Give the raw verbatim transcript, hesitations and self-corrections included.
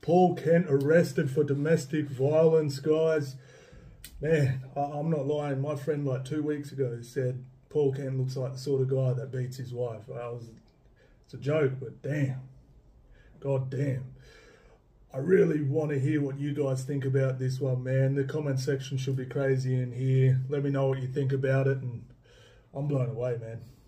Paul Kent arrested for domestic violence, guys. Man, I, I'm not lying. My friend like two weeks ago said Paul Kent looks like the sort of guy that beats his wife. I was, it's a joke, but damn. God damn. I really want to hear what you guys think about this one, man. The comment section should be crazy in here. Let me know what you think about it, and I'm blown away, man.